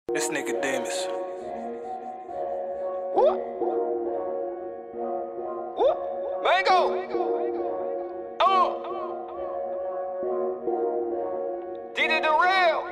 This nigga Damus. Mango! Did it the real?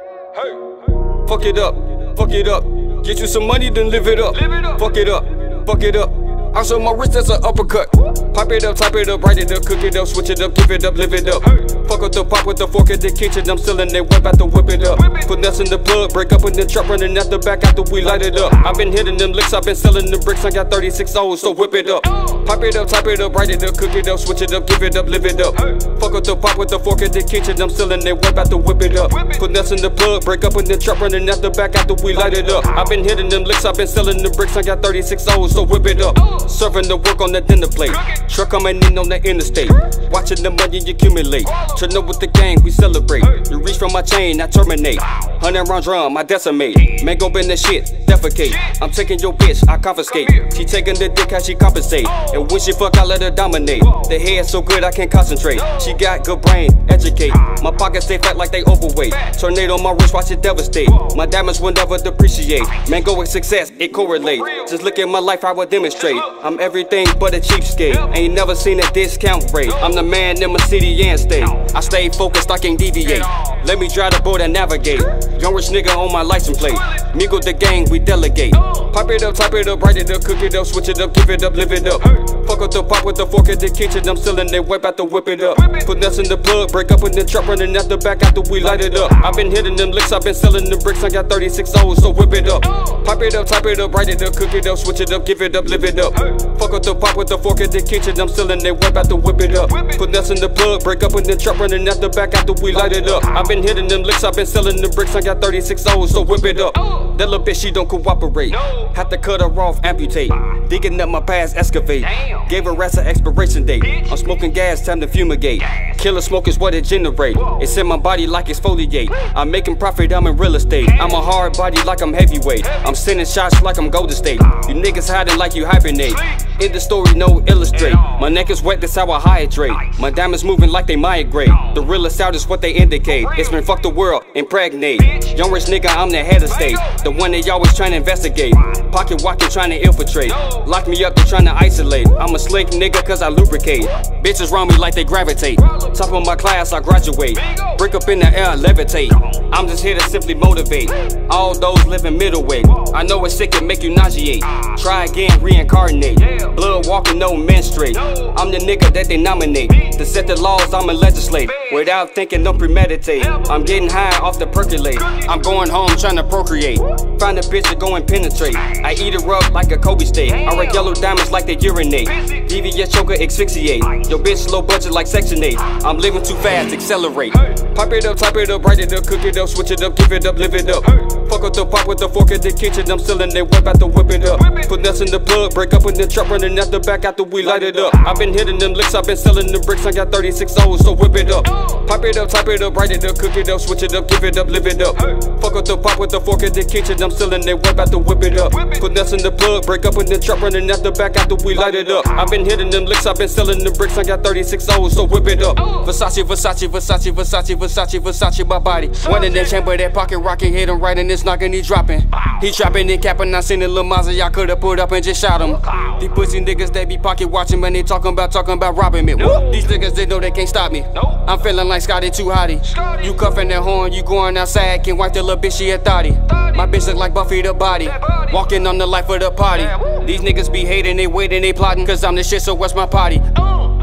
Hey! Fuck it up, fuck it up. Get you some money, then live it up. Fuck it up, fuck it up. I show my wrist as an uppercut. Pop it up, top it up, write it up, cook it up, switch it up, give it up, live it up. Fuck up the pot with the fork in the kitchen, I'm still in there, whip out to whip it up. Put nuts in the plug, break up in the truck, running out the back after we light it up. I've been hitting them licks, I've been selling the bricks, I got 36 O's, so whip it up. Pop it up, top it up, write it up, cook it up, switch it up, give it up, live it up. Fuck up the pot with the fork in the kitchen, I'm still in there, whip out to whip it up. Put nuts in the plug, break up in the truck, running out the back after we light it up. I've been hitting them licks, I've been selling the bricks, I got 36 O's, so whip it up. Serving the work on the dinner plate, truck coming in on the interstate, watching the money accumulate. Turn up with the gang, we celebrate. You reach from my chain, I terminate. 100 round drum, I decimate. Mango been the shit, defecate. I'm taking your bitch, I confiscate. She taking the dick, how she compensate. And when she fuck, I let her dominate. The head so good, I can't concentrate. She got good brain, educate. My pockets stay fat like they overweight. Tornado on my wrist, watch it devastate. My diamonds will never depreciate. Mango with success, it correlate. Just look at my life, I will demonstrate. I'm everything but a cheapskate. Ain't never seen a discount rate. I'm the man in my city and state. I stay focused, I can't deviate. Let me drive the boat and navigate. Young rich nigga on my license plate. Mingle the gang, we delegate. Pop it up, top it up, write it up, cook it up, switch it up, give it up, live it up. Fuck up the pot with the fork in the kitchen, I'm still in there, whip out to whip it up. Put nuts in the plug, break up in the truck, running out the back after we light it up. I've been hitting them licks, I've been selling the bricks, I got 36 O's, so whip it up. Pop it up, top it up, write it up, cook it up, switch it up, give it up, live it up. Fuck up the pot with the fork in the kitchen, I'm still in there, whip out to whip it up. Put nuts in the plug, break up in the truck, running out the back after we light it up. I've been hitting them licks, I've been selling the bricks, I got 36 O's, so whip it up. That little bitch, she don't cooperate. Have to cut her off, amputate. Digging up my past, excavate. Gave her rest an expiration date. I'm smoking gas, time to fumigate. Killer smoke is what it generate. It's in my body like exfoliate. I'm making profit, I'm in real estate. I'm a hard body like I'm heavyweight. I'm sending shots like I'm Golden State. You niggas hiding like you hibernate. In the story, no illustrate. My neck is wet, that's how I hydrate. My diamonds moving like they migrate. The realest out is what they indicate. It's been fuck the world, impregnate. Young rich nigga, I'm the head of state. The one they always trying to investigate. Pocket walking, trying to infiltrate. Lock me up, they trying to isolate. I'm a slick nigga cause I lubricate. Bitches round me like they gravitate. Top of my class, I graduate. Break up in the air, levitate. I'm just here to simply motivate all those living middleweight. I know it's sick and make you nauseate. Try again, reincarnate. Blood walking, no menstruate. I'm the nigga that they nominate. To set the laws, I'ma legislate. Without thinking, don't premeditate. I'm getting high off the percolate. I'm going home trying to procreate. Find a bitch to go and penetrate. I eat her up like a Kobe steak. I write yellow diamonds like they urinate. DVS choker asphyxiate. Your bitch low budget like Section 8. I'm living too fast, accelerate. Pop it up, top it up, write it up, cook it up, switch it up, give it up, live it up. Fuck up the pot with the fork in the kitchen, I'm still in there, whip out to whip it up. Put nuts in the plug, break up in the truck, running out the back after we light it up. I've been hitting them licks, I've been selling the bricks, I got 36 O's, so whip it up. Pop it up, top it up, write it up, cook it up, switch it up, give it up, live it up. Fuck up the pot with the fork in the kitchen, I'm still in there, whip out to whip it up. Put nuts in the plug, break up in the truck, running out the back after we light it up. I've been hitting them licks, I've been selling the bricks, I got 36 O's, so whip it up. Versace, Versace, Versace, Versace, Versace, Versace, my body. One in that chamber, that pocket rocket, hit him right in this knocking, he dropping. He trapping and capping, I seen the little Mazda, y'all could've put up and just shot him. These pussy niggas, they be pocket watching, man, they talking about robbing me. These niggas, they know they can't stop me. I'm feeling like Scotty too hottie. You cuffing that horn, you going outside, can't wipe the little bitch, she a thotty. My bitch look like Buffy the body, walking on the life of the party. These niggas be hating, they waiting, they plotting, cause I'm the shit, so what's my party?